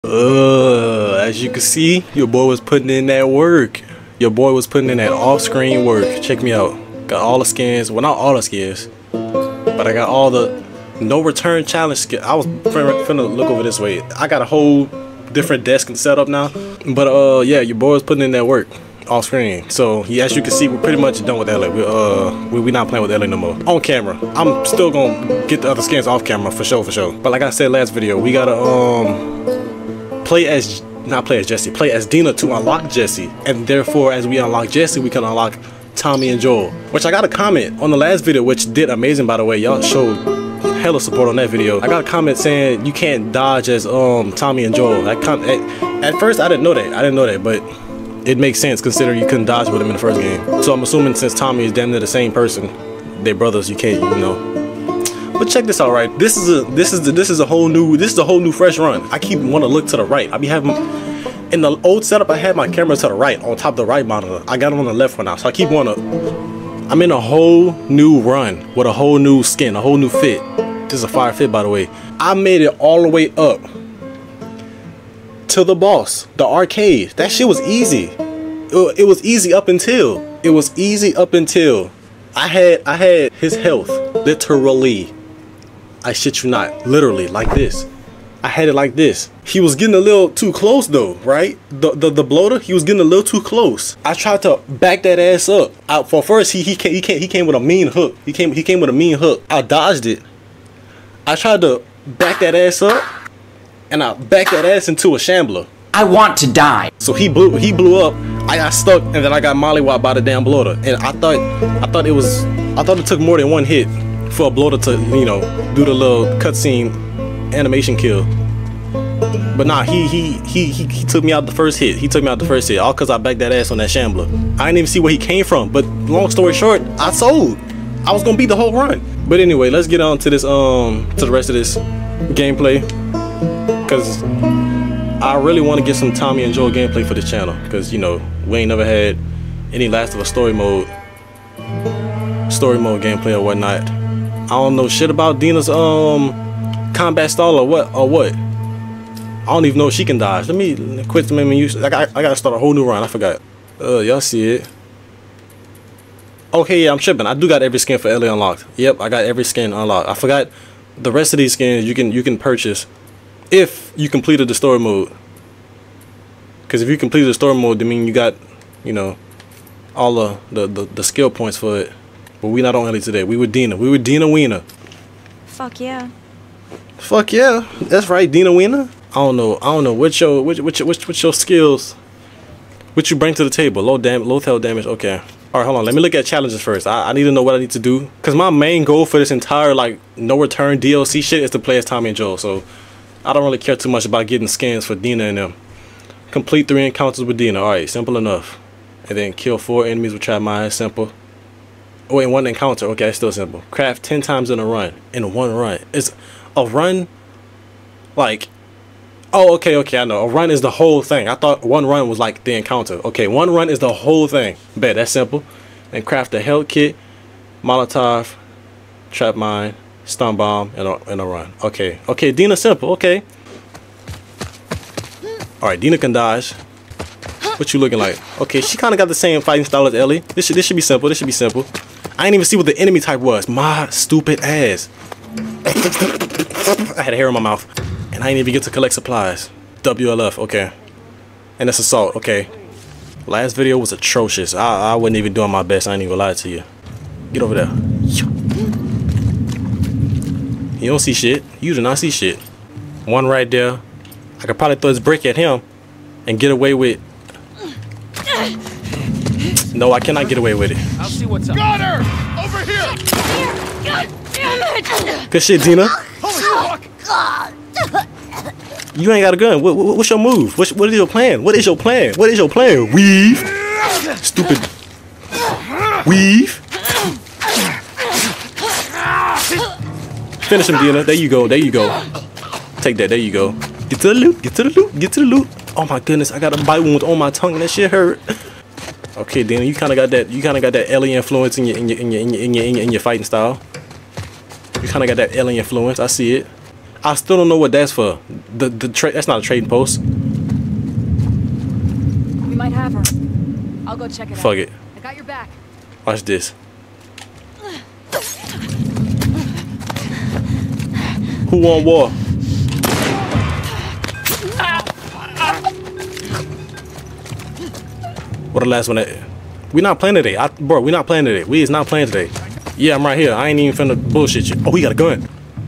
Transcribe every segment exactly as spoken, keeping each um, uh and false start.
Uh, as you can see, your boy was putting in that work. Your boy was putting in that off-screen work. Check me out. Got all the skins. Well, not all the skins, but I got all the no return challenge skins. I was finna, finna look over this way. I got a whole different desk and setup now. But uh, yeah, your boy was putting in that work off screen. So yeah, as you can see, we're pretty much done with L A. We uh, we we not playing with L A no more. On camera, I'm still gonna get the other skins off camera for sure, for sure. But like I said last video, we gotta um. play as, not play as Jesse, play as Dina to unlock Jesse, and therefore as we unlock Jesse, we can unlock Tommy and Joel. Which I got a comment on the last video, which did amazing, by the way. Y'all showed hella support on that video. I got a comment saying you can't dodge as um Tommy and Joel. I com at, at first I didn't know that, I didn't know that, but it makes sense considering you couldn't dodge with them in the first game. So I'm assuming since Tommy is damn near the same person, they're brothers, you can't, you know. But check this out, right? This is a this is the, this is a whole new this is a whole new fresh run. I keep want to look to the right. I be having in the old setup. I had my camera to the right on top of the right monitor. I got it on the left one now, so I keep want to. I'm in a whole new run with a whole new skin, a whole new fit. This is a fire fit, by the way. I made it all the way up to the boss, the arcade. That shit was easy. It, it was easy up until it was easy up until I had I had his health literally. I shit you not, literally like this. I had it like this. He was getting a little too close though, right? The the, the bloater, he was getting a little too close. I tried to back that ass up. I, for first, he he came he came he came with a mean hook. He came he came with a mean hook. I dodged it. I tried to back that ass up, and I backed that ass into a shambler. I want to die. So he blew he blew up. I got stuck, and then I got mollywopped by the damn bloater. And I thought I thought it was I thought it took more than one hit for a bloater to, you know, do the little cutscene animation kill. But nah, he, he he he he took me out the first hit. He took me out the first hit, all cause I backed that ass on that shambler. I didn't even see where he came from. But long story short, I sold. I was gonna beat the whole run. But anyway, let's get on to this um to the rest of this gameplay, cause I really want to get some Tommy and Joel gameplay for this channel. Cause you know we ain't never had any Last of Us story mode, story mode gameplay or whatnot. I don't know shit about Dina's um combat style or what or what. I don't even know if she can dodge. Let me quit the menu. I got I gotta start a whole new run. I forgot. Uh, y'all see it? Okay, yeah, I'm tripping. I do got every skin for L A unlocked. Yep, I got every skin unlocked. I forgot the rest of these skins you can you can purchase if you completed the story mode. Cause if you completed the story mode, I mean you got, you know, all the the, the the skill points for it. But we not on Ellie today. We with Dina. We with Dina Wiener. Fuck yeah. Fuck yeah. That's right, Dina Wiener. I don't know. I don't know. What's your what what what what your skills? What you bring to the table? Low dam low health damage. Okay. All right, hold on. Let me look at challenges first. I, I need to know what I need to do. Cause my main goal for this entire like no return D L C shit is to play as Tommy and Joel. So I don't really care too much about getting skins for Dina and them. Complete three encounters with Dina. All right, simple enough. And then kill four enemies with trap mine. Simple. Oh, in one encounter. Okay, it's still simple. Craft ten times in a run. In one run. It's a run. Like, oh, okay, okay, I know. A run is the whole thing. I thought one run was like the encounter. Okay, one run is the whole thing. Bet, that's simple. And craft a health kit, Molotov, trap mine, stun bomb, and a, and a run. Okay, okay, Dina simple. Okay. All right, Dina can dodge. What you looking like? Okay, she kind of got the same fighting style as Ellie. This should this should be simple. This should be simple. I didn't even see what the enemy type was. My stupid ass. I had a hair in my mouth, and I didn't even get to collect supplies. W L F. Okay, and that's assault. Okay. Last video was atrocious. I I wasn't even doing my best. I ain't even gonna lie to you. Get over there. You don't see shit. You do not see shit. One right there. I could probably throw this brick at him and get away with. No, I cannot get away with it. I'll see what's up. Got her! Over here! God damn it! Good shit, Dina. Holy fuck! You ain't got a gun. What, what, what's your move? What's, what is your plan? What is your plan? What is your plan? Weave. Stupid. Weave. Finish him, Dina. There you go. There you go. Take that. There you go. Get to the loot. Get to the loot. Get to the loot. Oh my goodness, I got a bite wound on my tongue and that shit hurt. Okay, Dina, you kind of got that. You kind of got that Ellie influence in your in your in your in your in your, in your fighting style. You kind of got that Ellie influence. I see it. I still don't know what that's for. The the tra that's not a trading post. We might have her. I'll go check it out. Fuck it. I got your back. Watch this. Who won war? What the last one at? We not playing today. I, bro, we not playing today. We is not playing today. Yeah, I'm right here. I ain't even finna bullshit you. Oh, he got a gun.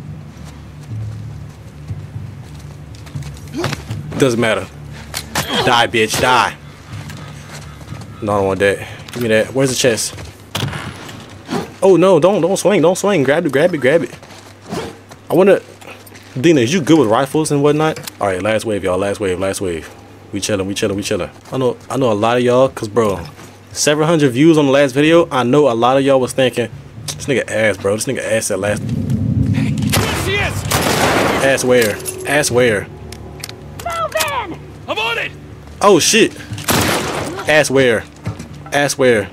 Doesn't matter. Die, bitch. Die. No, I don't want that. Give me that. Where's the chest? Oh, no. Don't don't swing. Don't swing. Grab it. Grab it. Grab it. I wanna... Dina, is you good with rifles and whatnot? All right, last wave, y'all. Last wave. Last wave. We chilling. We chilling. We chilling. I know. I know a lot of y'all, cause bro, seven hundred views on the last video. I know a lot of y'all was thinking, this nigga ass, bro. This nigga ass at last. Hey, there she is! Ass where? Ass where? Move in! I'm on it! Oh shit! Ass where? Ass where?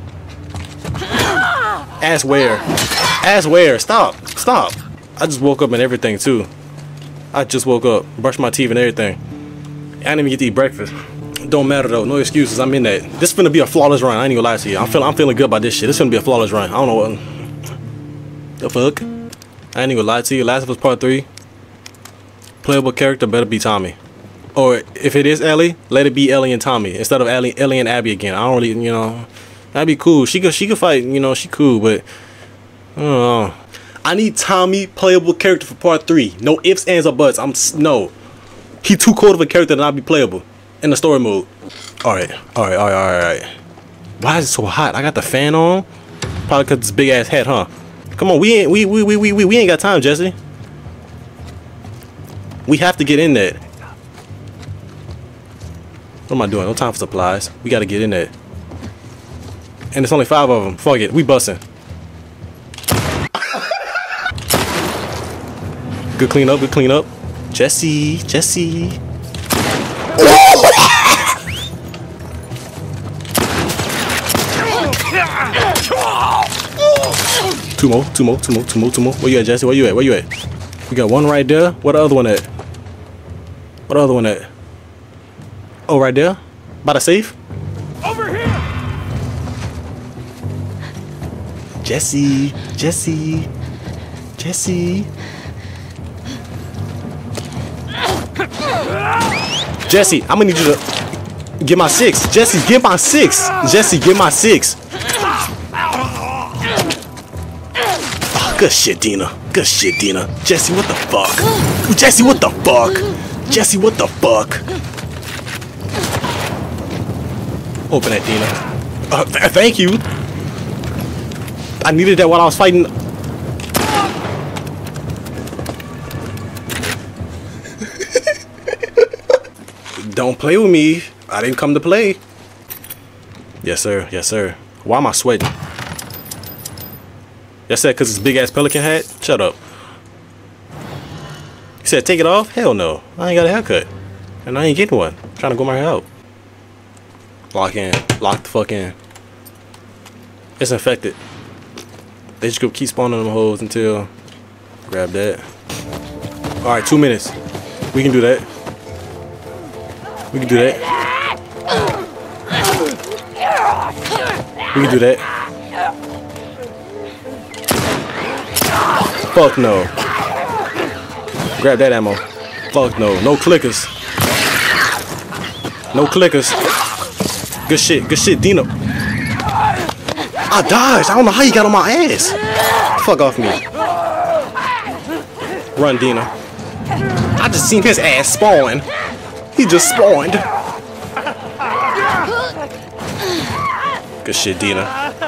Ass where? Ass where? Stop! Stop! I just woke up and everything too. I just woke up, brushed my teeth and everything. I didn't even get to eat breakfast. Don't matter though, no excuses. I'm in that. This finna be a flawless run. I ain't gonna lie to you. I'm feeling, I'm feeling good about this shit. This finna be a flawless run. I don't know what the fuck. I ain't even gonna lie to you. Last of Us Part Three. Playable character better be Tommy, or if it is Ellie, let it be Ellie and Tommy instead of Ellie, Ellie and Abby again. I don't really, you know, that'd be cool. She could, she could fight. You know, she cool, but I don't know. I need Tommy playable character for Part Three. No ifs, ands, or buts. I'm no. He too cold of a character to not be playable in the story mode. All right, all right, all right, all right. Why is it so hot? I got the fan on. Probably cause this big ass hat, huh? Come on, we ain't we we we we we, we ain't got time, Jesse. We have to get in there. What am I doing? No time for supplies. We gotta get in there. And it's only five of them. Fuck it, we busting. Good clean up, good clean up. Jesse, Jesse. Two more, two more, two more, two more, two more. Where you at, Jesse? Where you at? Where you at? We got one right there. What the other one at? What the other one at? Oh, right there? By the safe? Over here! Jesse, Jesse, Jesse. Jesse, I'm gonna need you to get my six. Jesse, get my six. Jesse, get my six. Oh, good shit, Dina. Good shit, Dina. Jesse, what the fuck? Jesse, what the fuck? Jesse, what the fuck? Open that, Dina. Uh, th thank you. I needed that while I was fighting. Don't play with me. I didn't come to play. Yes, sir. Yes, sir. Why am I sweating? That's that because it's big ass pelican hat? Shut up. He said take it off? Hell no. I ain't got a haircut. And I ain't getting one. I'm trying to go my hair out. Lock in. Lock the fuck in. It's infected. They just go keep spawning them hoes until... Grab that. Alright, two minutes. We can do that. We can do that. We can do that. Fuck no. Grab that ammo. Fuck no. No clickers. No clickers. Good shit. Good shit, Dino. I dodged. I don't know how you got on my ass. Fuck off me. Run, Dino. I just seen his ass spawn. He just spawned. Good shit, Dina.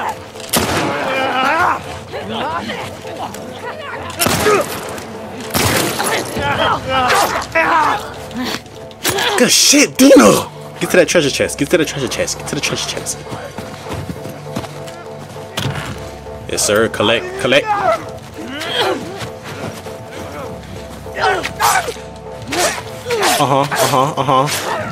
Good shit, Dina. Get to that treasure chest. Get to the treasure chest. Get to the treasure chest. Yes, sir. Collect. Collect. Uh-huh, uh-huh, uh-huh.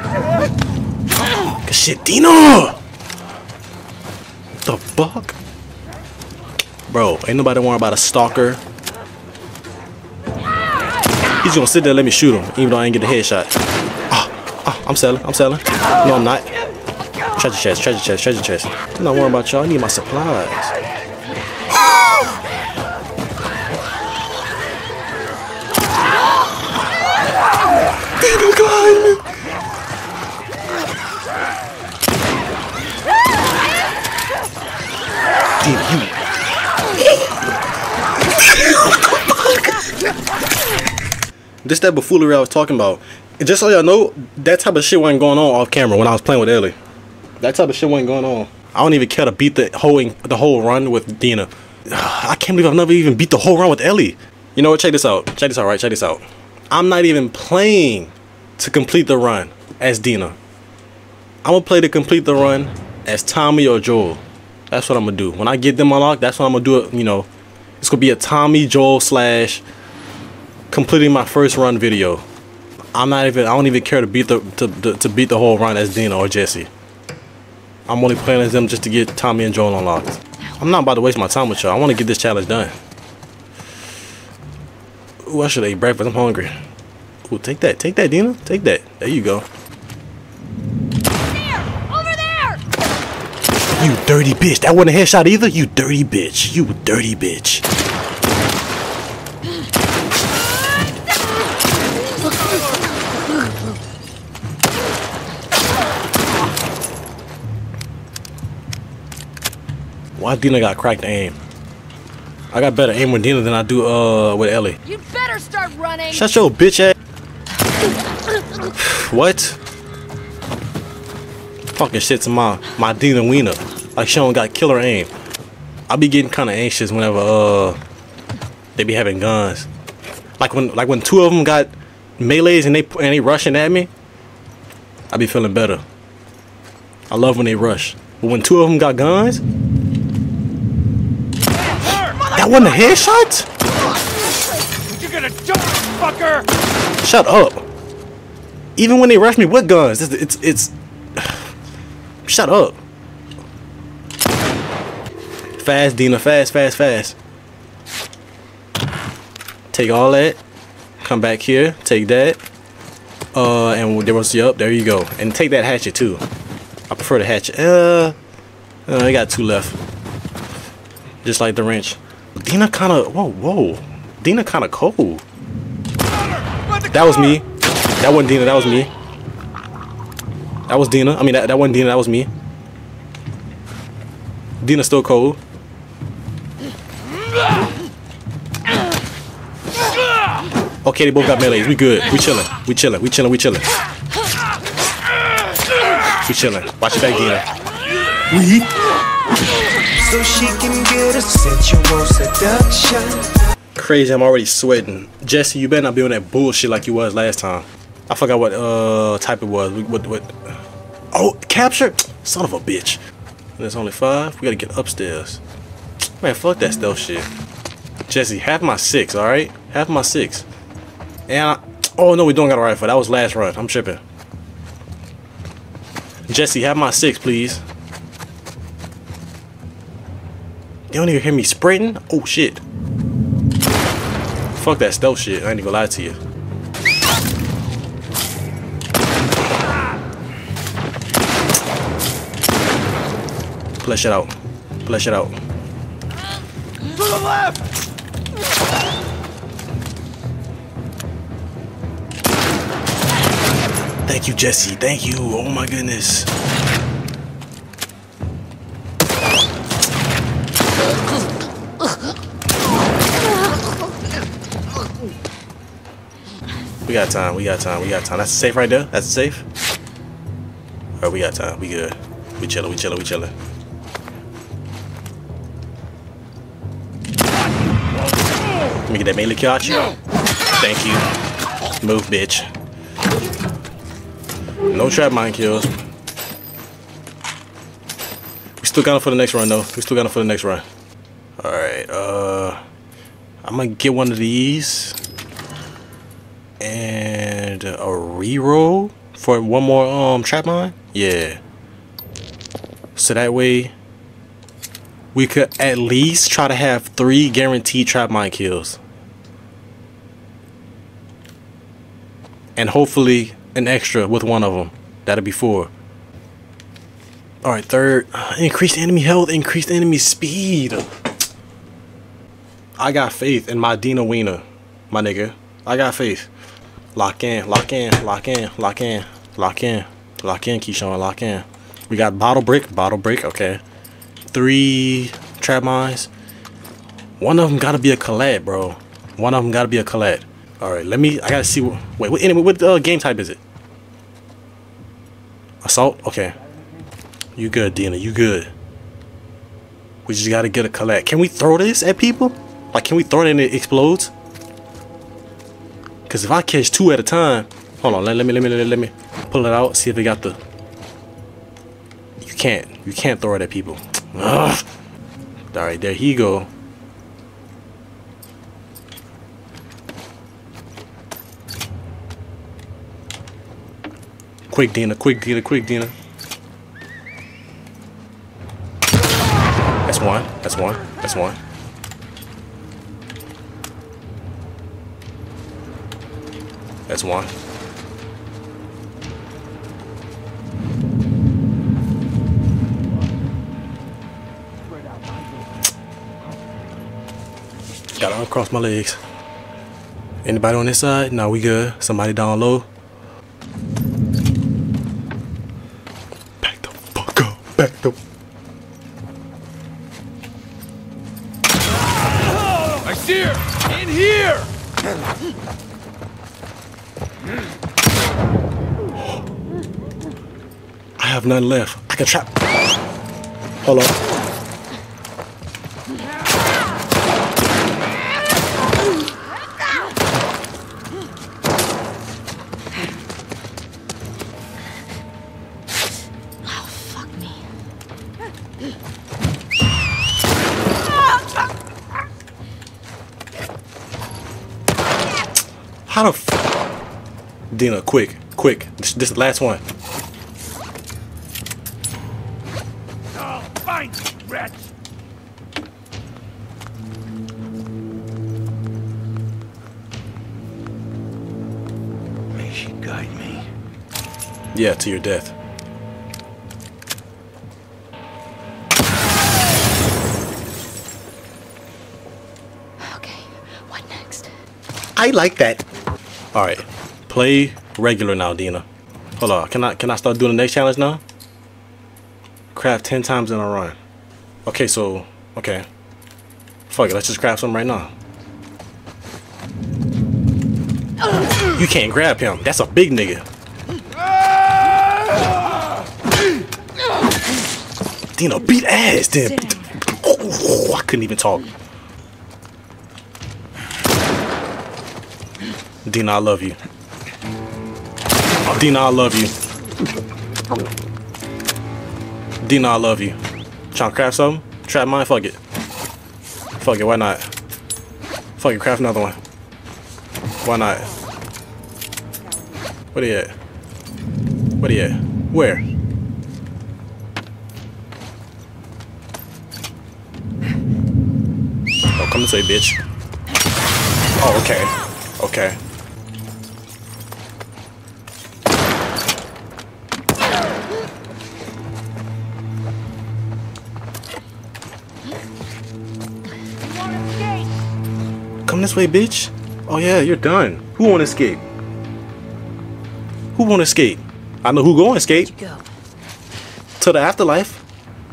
Good shit, Dina! The fuck? Bro, ain't nobody worrying about a stalker. He's gonna sit there and let me shoot him, even though I ain't get the headshot. Oh, oh, I'm selling, I'm selling. No, I'm not. Treasure chest, treasure chest, treasure chest. I'm not worrying about y'all. I need my supplies. Dino gun! Dino, you. This that buffoonery I was talking about. And just so y'all know, that type of shit wasn't going on off camera when I was playing with Ellie. That type of shit wasn't going on. I don't even care to beat the whole the whole run with Dina. I can't believe I've never even beat the whole run with Ellie. You know what? Check this out. Check this out, right? Check this out. I'm not even playing to complete the run as Dina. I'm gonna play to complete the run as Tommy or Joel. That's what I'm gonna do. When I get them unlocked, that's what I'm gonna do. It, you know, it's gonna be a Tommy Joel slash completing my first run video. I'm not even. I don't even care to beat the to to, to beat the whole run as Dina or Jesse. I'm only playing as them just to get Tommy and Joel unlocked. I'm not about to waste my time with y'all. I want to get this challenge done. Ooh, I should have ate breakfast. I'm hungry. Ooh, take that. Take that, Dina. Take that. There you go. There! Over there! You dirty bitch. That wasn't a headshot either. You dirty bitch. You dirty bitch. Why Dina got cracked aim? I got better aim with Dina than I do uh with Ellie. You'd better start running. Shut your bitch ass. What? Fucking shit to my my Dina wiener. Like she don't got killer aim. I be getting kind of anxious whenever uh they be having guns. Like when like when two of them got melees and they and they rushing at me. I be feeling better. I love when they rush. But when two of them got guns. That wasn't a headshot? You're gonna die, fucker! Shut up. Even when they rush me with guns, it's it's, it's shut up. Fast, Dina, fast, fast, fast. Take all that. Come back here. Take that. Uh, and there was yup. There you go. And take that hatchet too. I prefer the hatchet. Uh, uh I got two left. Just like the wrench. Dina kind of, whoa, whoa. Dina kind of cold. That was me. That wasn't Dina, that was me. That was Dina. I mean, that, that wasn't Dina, that was me. Dina's still cold. Okay, they both got melees. We good. We chilling. We chilling. We chilling. We chilling. We chilling. Watch your back, Dina. We. So she can get a sensual seduction. Crazy, I'm already sweating. Jesse, you better not be on that bullshit like you was last time. I forgot what uh type it was. What what? Oh, capture! Son of a bitch. There's only five. We gotta get upstairs. Man, fuck that stealth shit. Jesse, have my six, all right? Have my six. And I, oh no, we don't got a rifle. That was last run. I'm tripping. Jesse, have my six, please. They don't even hear me sprinting? Oh shit. Fuck that stealth shit. I ain't even gonna lie to you. Pull that shit out. Pull that shit out. To the left! Thank you, Jesse. Thank you. Oh my goodness. We got time, we got time, we got time. That's safe right there? That's safe? Alright, we got time, we good. We chillin', we chillin', we chillin'. Let me get that melee kill out you. Thank you. Move, bitch. No trap mine kills. We still got it for the next run though. We still got it for the next run. Alright, uh I'm gonna get one of these. And a reroll for one more um trap mine. Yeah. So that way we could at least try to have three guaranteed trap mine kills. and hopefully an extra with one of them. That'll be four. All right, third, uh, increased enemy health, increased enemy speed. I got faith in my Dina Wiener, my nigga. I got faith. Lock in, lock in, lock in, lock in, lock in, lock in, Keyshawn, lock in. We got bottle brick, bottle brick, okay. Three trap mines. One of them gotta be a collab, bro. One of them gotta be a collab. All right, let me, I gotta see what, wait, what, anyway, what uh, game type is it? Assault, okay. You good, Dina, you good. We just gotta get a collab. Can we throw this at people? Like, can we throw it and it explodes? Cause if I catch two at a time, hold on, let, let me, let me, let me, let me pull it out, see if it got the. You can't, you can't throw it at people. Ugh. All right, there he go. Quick, Dina, quick, Dina, quick, Dina. That's one, that's one, that's one. That's one. Gotta uncross my legs. Anybody on this side? No, we good. Somebody down low. Back the fuck up. Back the. I see her! In here! I have none left. I can trap. Hold on. Oh, fuck me. How the f. Dina, quick, quick. This, this is the last one. I'll find you, wretch! May she guide me. Yeah, to your death. Okay, what next? I like that. All right, play regular now, Dina. Hold on, can I can I start doing the next challenge now? Craft ten times in a run. Okay, so okay. Fuck it, let's just craft something right now. You can't grab him. That's a big nigga. Dina, beat ass, then. Oh, I couldn't even talk. Dina, I love you. Oh, Dina, I love you. Dina, I love you. Trying to craft something? Trap mine? Fuck it. Fuck it, why not? Fuck it, craft another one. Why not? Where they at? Where they at? Where? Oh, come this way, bitch. Oh, okay. Okay. Come this way, bitch. Oh yeah, you're done. Who wanna escape? Who wanna escape? I know who gonna escape. Go. To the afterlife.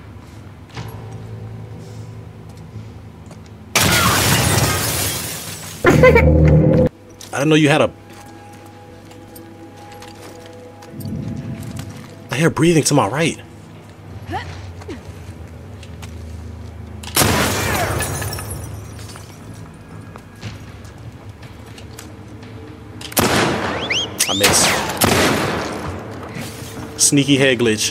I didn't know you had a. I hear breathing to my right. I miss. Sneaky head glitch.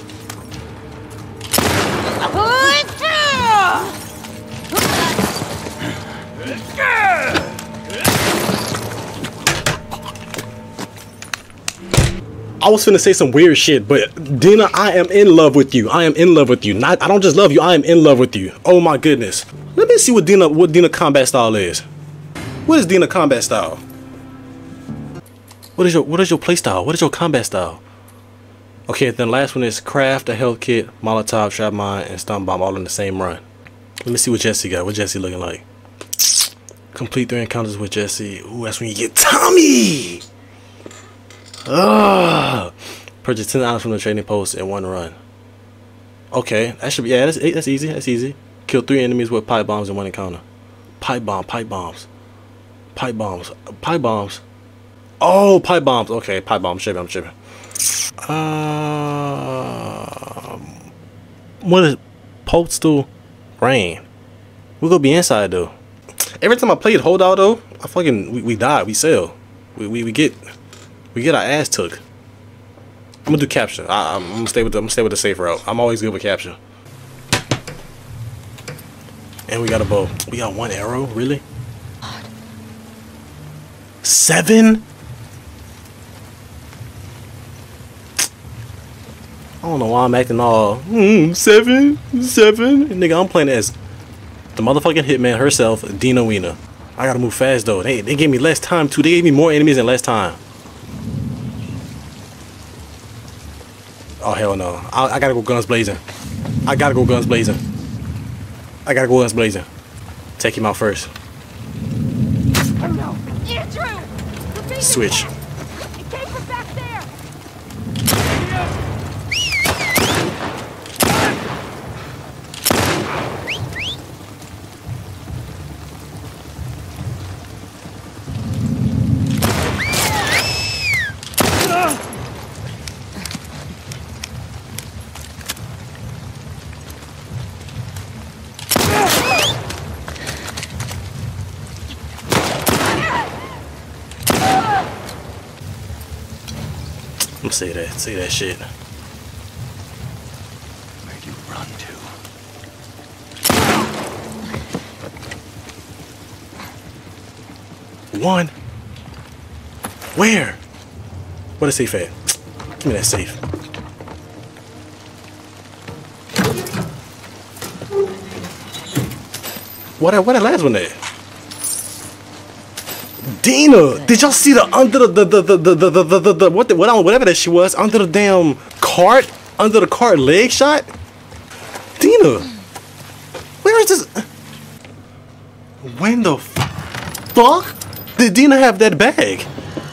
I was finna say some weird shit, but Dina, I am in love with you. I am in love with you. Not, I don't just love you. I am in love with you. Oh my goodness. Let me see what Dina, what Dina combat style is. What is Dina combat style? What is your what is your play style? What is your combat style? Okay, then last one is craft a health kit, Molotov, trap mine, and stun bomb all in the same run. Let me see what Jesse got. What Jesse looking like? Complete three encounters with Jesse. Ooh, that's when you get Tommy. Ugh. Purchase ten items from the trading post in one run. Okay, that should be yeah. That's that's easy. That's easy. Kill three enemies with pipe bombs in one encounter. Pipe bomb, pipe bombs, pipe bombs, pipe bombs. Oh, pipe bombs. Okay, pipe bombs. I'm tripping. I'm tripping. Um, what is postal rain? We gonna be inside though. Every time I played hold out though, I fucking we, we die. We sell. We, we we get we get our ass took. I'm gonna do capture. I, I'm gonna stay with the, I'm gonna stay with the safe route. I'm always good with capture. And we got a bow. We got one arrow, really? Seven? I don't know why I'm acting all mm, seven, seven. Nigga, I'm playing as the motherfucking hitman herself, Dina Wiener. I gotta move fast though. They they gave me less time too. They gave me more enemies and less time. Oh hell no! I, I gotta go guns blazing. I gotta go guns blazing. I gotta go guns blazing. Take him out first. Andrew! Switch. It came from back there! I'm say that, say that shit. Where'd you run to? One. Where? What is safe at? Give me that safe. What that, what that last one there? Dina, did y'all see the under the the the the the the, the, the, the what the, whatever that she was under the damn cart, under the cart leg shot? Dina, where is this? When the fuck did Dina have that bag?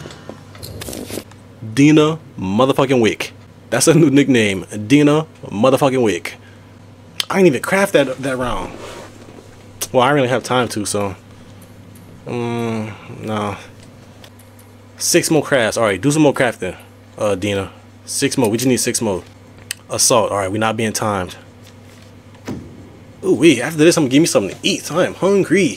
Dina motherfucking Wick. That's a new nickname. Dina motherfucking Wick. I didn't even craft that that round. Well, I really have time to, so. Mm, no. Six more crafts. Alright, do some more crafting, uh, Dina. Six more. We just need six more. Assault. Alright, we're not being timed. Ooh, wait. After this, I'm gonna give me something to eat. I am hungry.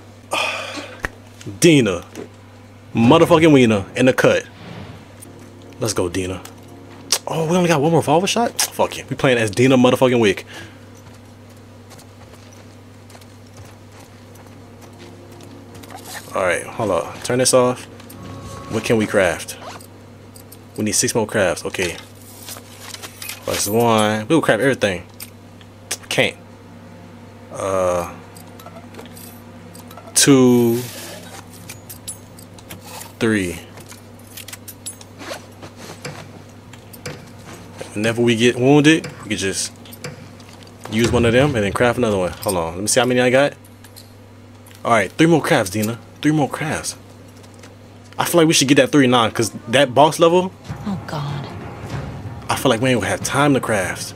Dina. Motherfucking Wiener in the cut. Let's go, Dina. Oh, we only got one more revolver shot? Fuck it. We playing as Dina motherfucking Wick. Alright, hold on. Turn this off. What can we craft? We need six more crafts. Okay. Plus one. We'll craft everything. Can't. Uh. Two. Three. Whenever we get wounded, we can just use one of them and then craft another one. Hold on. Let me see how many I got. Alright, three more crafts, Dina. Three more crafts. I feel like we should get that three nine because that boss level. Oh God. I feel like we ain't gonna have time to craft.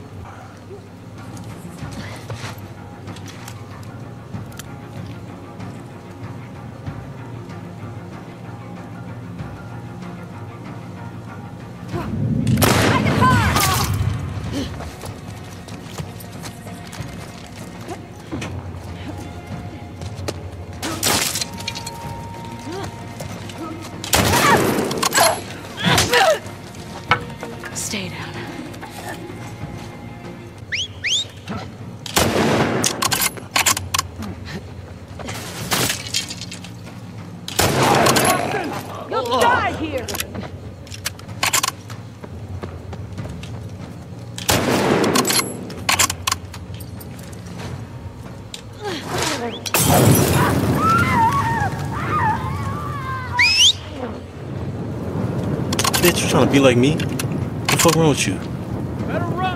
Stay down. You'll die here! Bitch, you trying to be like me? What the fuck wrong with you? Better run.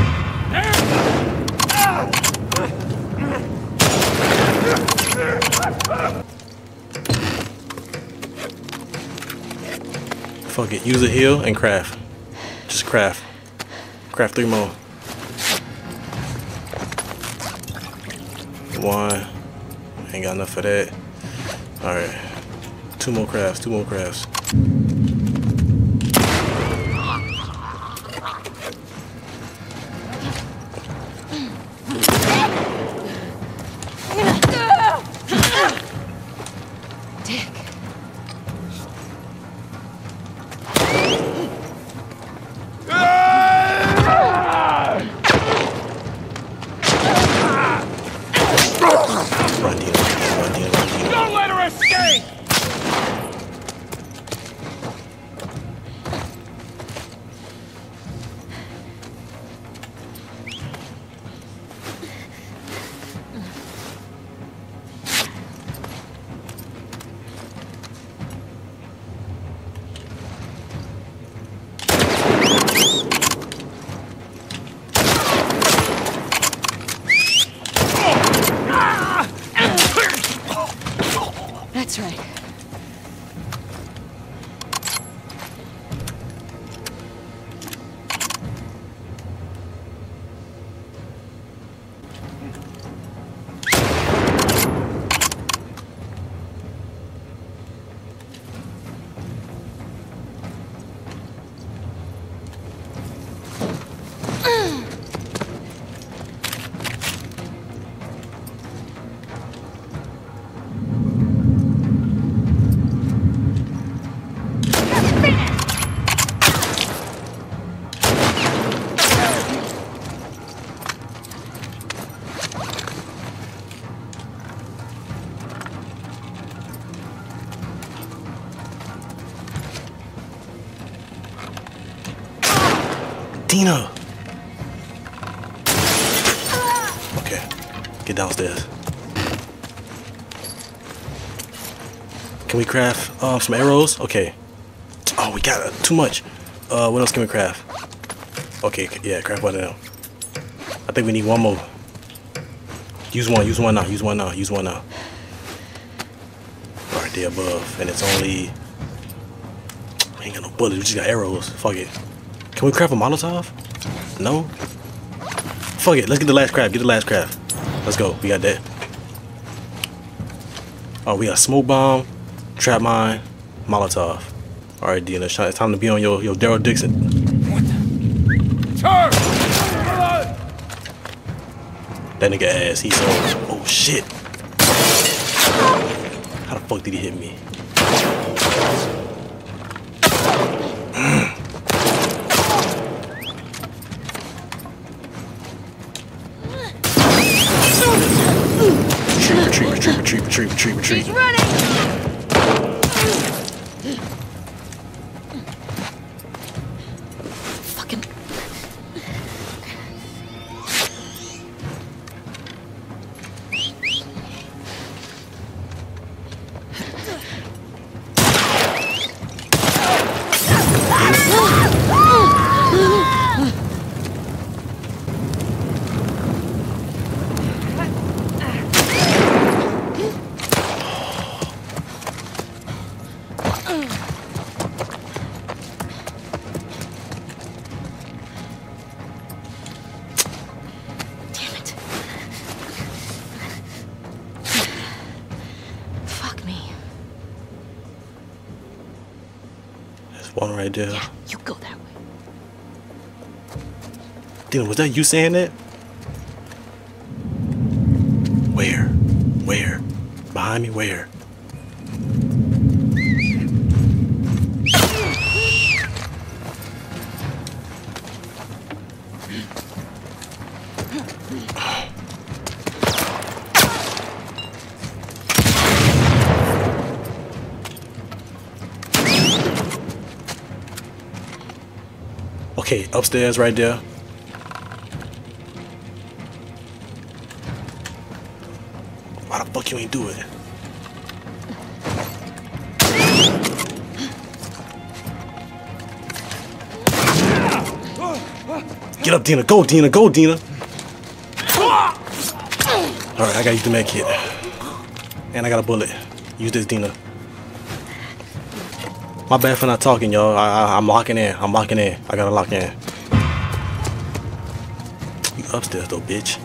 Fuck it. Use a heal and craft. Just craft. Craft three more. One. Ain't got enough for that. Alright. Two more crafts. Two more crafts. Dick. Run, Dina. Run, Dina. Run, Dina. Don't let her escape! That's right. Dina! Okay. Get downstairs. Can we craft um, some arrows? Okay. Oh, we got uh, too much. Uh, what else can we craft? Okay, yeah, craft one of them. I think we need one more. Use one, use one now, use one now, use one now. Right there above, and it's only... We ain't got no bullets, we just got arrows. Fuck it. Can we craft a Molotov? No? Fuck it, let's get the last craft, get the last craft. Let's go, we got that. Oh, we got smoke bomb, trap mine, Molotov. Alright, Dina, it's time to be on your, your Daryl Dixon. What the? Turn! That nigga ass, he's so... Oh shit! How the fuck did he hit me? Retreat, retreat, retreat, retreat, retreat, retreat. He's running! Fucking. Damn it. Fuck me. There's one right there. Yeah, you go that way. Dina, was that you saying that? Where? Where? Behind me? Where? Okay, upstairs right there. Why the fuck you ain't do it? Get up, Dina. Go, Dina. Go, Dina. Alright, I gotta use the med kit. And I got a bullet. Use this, Dina. My bad for not talking, y'all. I, I, I'm locking in. I'm locking in. I gotta lock in. You upstairs, though, bitch.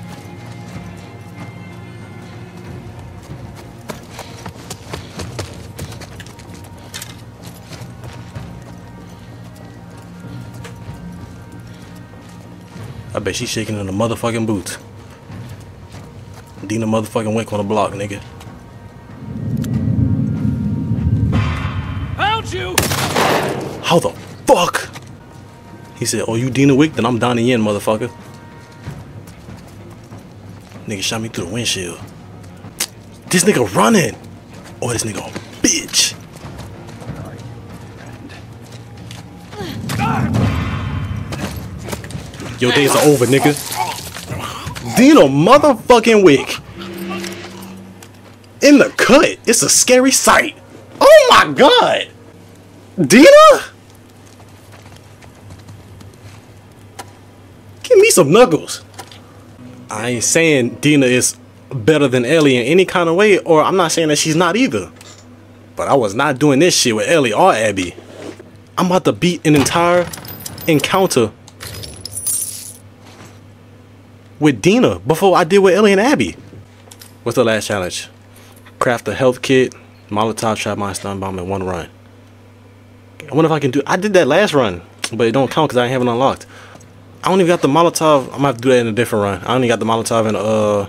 I bet she's shaking in the motherfucking boots. Dina motherfucking Wick on the block, nigga. Found you! How the fuck? He said, oh, you Dina Wick? Then I'm Donnie Yen, motherfucker. Nigga shot me through the windshield. This nigga running. Oh, this nigga a bitch. Your days are over, nigga. Dina motherfucking Wick. In the cut. It's a scary sight. Oh my god. Dina? Give me some knuckles. I ain't saying Dina is better than Ellie in any kind of way, or I'm not saying that she's not either. But I was not doing this shit with Ellie or Abby. I'm about to beat an entire encounter with Dina before I did with Ellie and Abby. What's the last challenge? Craft a health kit, Molotov, trap mine, stun bomb in one run. I wonder if I can do. I did that last run, but it don't count because I ain't have it unlocked. I don't even got the Molotov. I'm gonna have to do that in a different run. I only got the Molotov in a uh,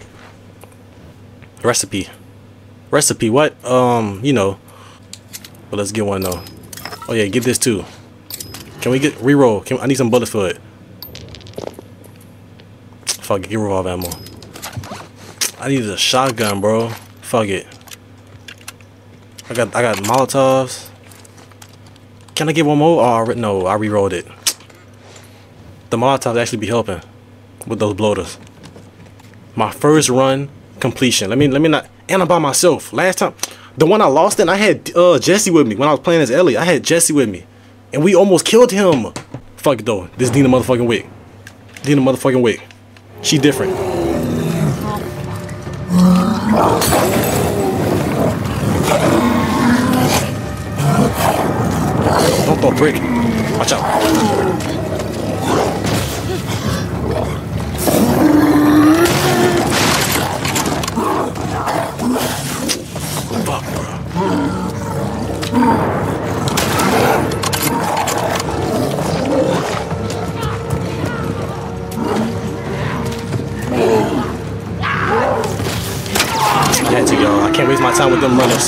recipe. Recipe what? Um, you know. But let's get one though. Oh yeah, get this too. Can we get reroll? Can I need some bullets for it? Fuck it, get revolver ammo. I need a shotgun, bro. Fuck it. I got I got Molotovs. Can I get one more? Oh, I, no, I re-rolled it. The Molotovs actually be helping with those bloaters. My first run completion. Let me let me not. And I'm by myself. Last time, the one I lost in, I had uh, Jesse with me when I was playing as Ellie. I had Jesse with me, and we almost killed him. Fuck it though. This is Dina motherfucking Wick. Dina motherfucking Wick. She different. Don't throw a brick. Watch out. Fuck, bro. I had to, y'all. I can't waste my time with them runners.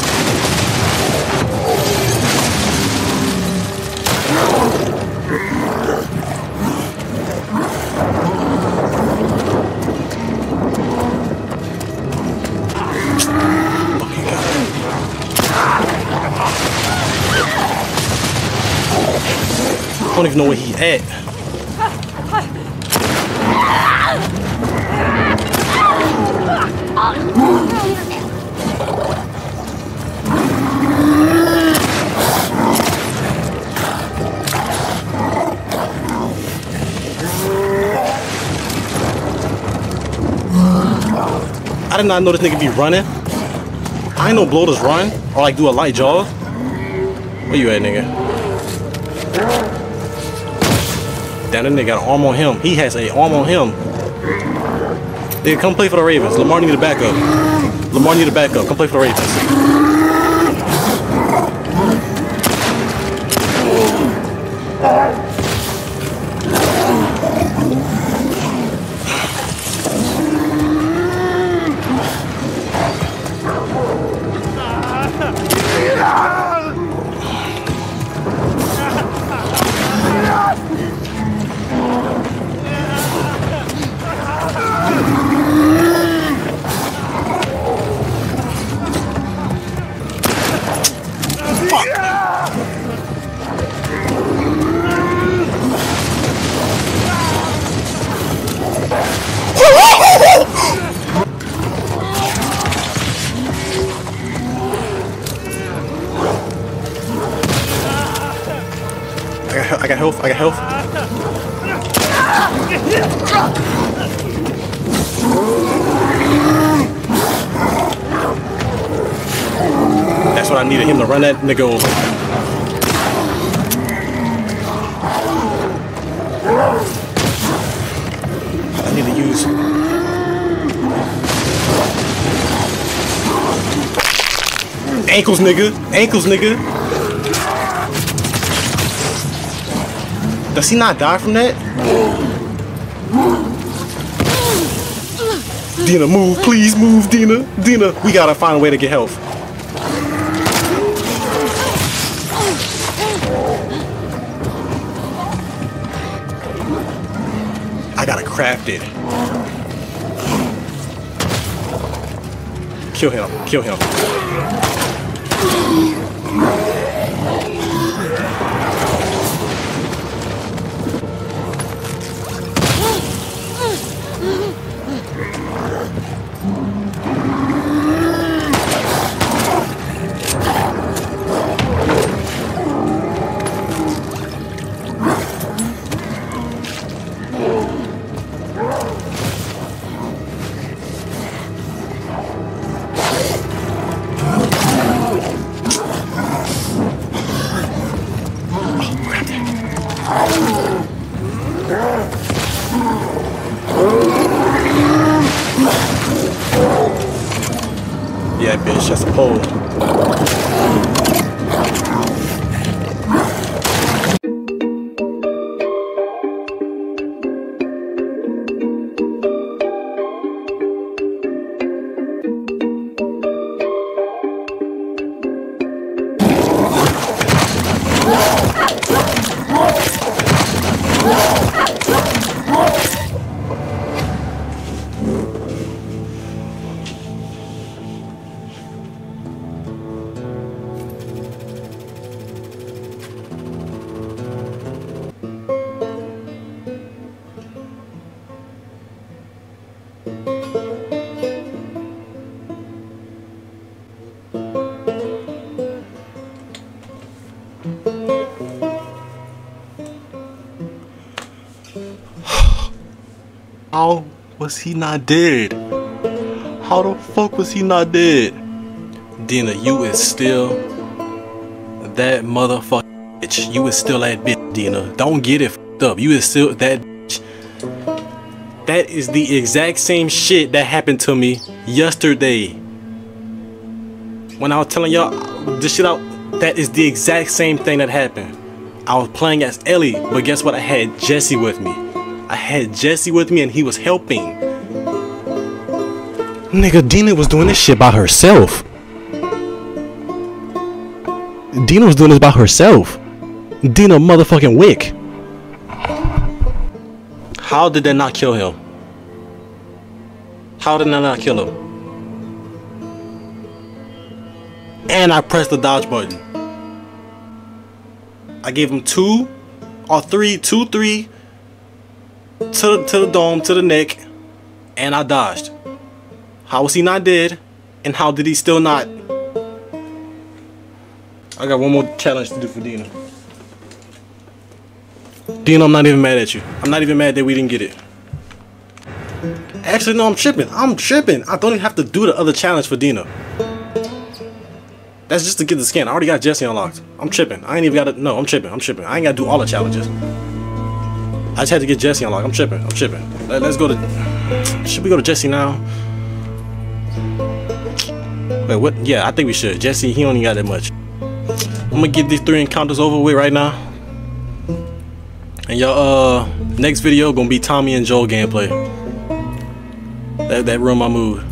I don't even know where he at. I did not know this nigga be running. I ain't no bloaters run or like do a light jog. Where you at, nigga? Damn, that nigga got an arm on him. He has an arm on him. Nigga, come play for the Ravens. Lamar need a backup. Lamar need a backup. Come play for the Ravens. I got, I got health. I got health. That's what I needed him to run that nigga over. I need to use. Ankles, nigga. Ankles, nigga. Does he not die from that? Dina, move. Please move, Dina. Dina, we gotta find a way to get health. I gotta craft it. Kill him. Kill him. Yeah, bitch, that's a pole. How was he not dead? How the fuck was he not dead? Dina, you is still that motherfucking bitch. You is still that bitch, Dina. Don't get it fucked up. You is still that bitch. That is the exact same shit that happened to me yesterday. When I was telling y'all this shit out, that is the exact same thing that happened. I was playing as Ellie, but guess what? I had Jesse with me. I had Jesse with me and he was helping. Nigga, Dina was doing this shit by herself. Dina was doing this by herself. Dina motherfucking Wick. How did that not kill him? How did that not kill him? And I pressed the dodge button. I gave him two or three, two, three to the, to the dome, to the neck, and I dodged. How was he not dead? And how did he still not? I got one more challenge to do for Dina. Dina, I'm not even mad at you. I'm not even mad that we didn't get it. Actually, no, I'm tripping. I'm tripping. I don't even have to do the other challenge for Dina. That's just to get the skin. I already got Jesse unlocked. I'm tripping. I ain't even got to. No, I'm tripping. I'm tripping. I ain't got to do all the challenges. I just had to get Jesse unlocked. I'm tripping. I'm tripping. Let, let's go to. Should we go to Jesse now? Wait, what? Yeah, I think we should. Jesse, he only got that much. I'm gonna get these three encounters over with right now. And y'all, uh, next video gonna be Tommy and Joel gameplay. That that ruined my mood.